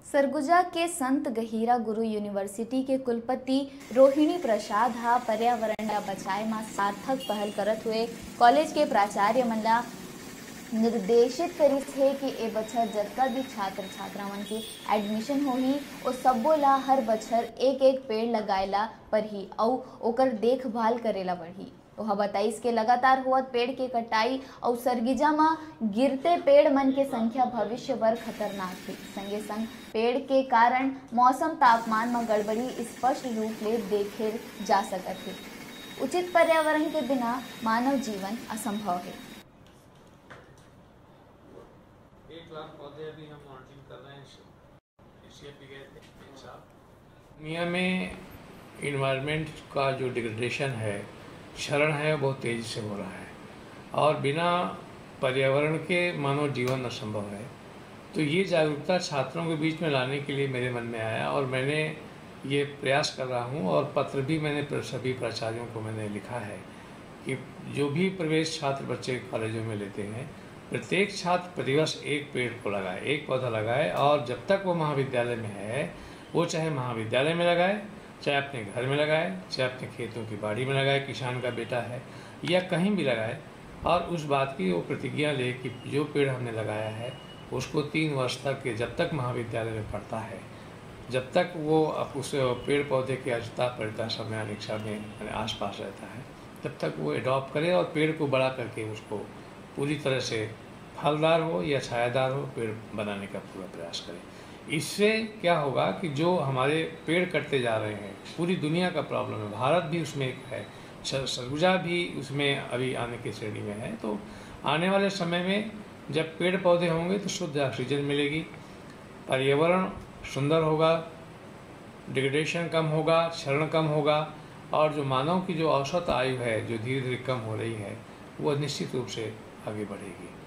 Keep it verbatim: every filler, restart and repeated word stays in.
सरगुजा के संत गहीरा गुरु यूनिवर्सिटी के कुलपति रोहिणी प्रसाद हा पर्यावरण ला बचाए में सार्थक पहल करत हुए कॉलेज के प्राचार्य मन ला निर्देशित करिस है कि ए बछर जतका भी छात्र छात्रावन के एडमिशन होही ओ सब्बो ला हर बछर एक एक पेड़ लगाएला परही अउ ओकर देखभाल करेला बढ़ी। वह बताइस के लगातार होवत पेड़ के कटाई और सरगुजा में गिरते पेड़ मन के संख्या भविष्य बर खतरनाक है। संगे संग पेड़ के कारण मौसम तापमान में गड़बड़ी स्पष्ट रूप ले देखे जा सकत है। उचित पर्यावरण के बिना मानव जीवन असंभव है। एक लाख पौधे अभी हम मॉनिटरिंग कर रहे हैं। एशिया पे गए थे। दुनिया में इन्वायरमेंट का जो डिग्रेडेशन है, क्षरण है, बहुत तेज़ी से हो रहा है और बिना पर्यावरण के मानव जीवन असंभव है। तो ये जागरूकता छात्रों के बीच में लाने के लिए मेरे मन में आया और मैंने ये प्रयास कर रहा हूँ और पत्र भी मैंने सभी प्राचार्यों को मैंने लिखा है कि जो भी प्रवेश छात्र बच्चे कॉलेजों में लेते हैं, प्रत्येक छात्र प्रतिवर्ष एक पेड़ को लगाए, एक पौधा लगाए और जब तक वो महाविद्यालय में है, वो चाहे महाविद्यालय में लगाए, चाहे अपने घर में लगाए, चाहे अपने खेतों की बाड़ी में लगाए, किसान का बेटा है या कहीं भी लगाए, और उस बात की वो प्रतिज्ञा ले कि जो पेड़ हमने लगाया है उसको तीन वर्ष तक के जब तक महाविद्यालय में पढ़ता है, जब तक वो उस पेड़ पौधे के अजता परिता समय अनिक्षा में आसपास रहता है, तब तक वो एडॉप्ट करे और पेड़ को बड़ा करके उसको पूरी तरह से फलदार हो या छायादार हो पेड़ बनाने का पूरा प्रयास करें। इससे क्या होगा कि जो हमारे पेड़ कटते जा रहे हैं, पूरी दुनिया का प्रॉब्लम है, भारत भी उसमें एक है, सरगुजा भी उसमें अभी आने की श्रेणी में है। तो आने वाले समय में जब पेड़ पौधे होंगे तो शुद्ध ऑक्सीजन मिलेगी, पर्यावरण सुंदर होगा, डिग्रेडेशन कम होगा, क्षरण कम होगा और जो मानव की जो औसत आयु है जो धीरे धीरे कम हो रही है वो निश्चित रूप से आगे बढ़ेगी।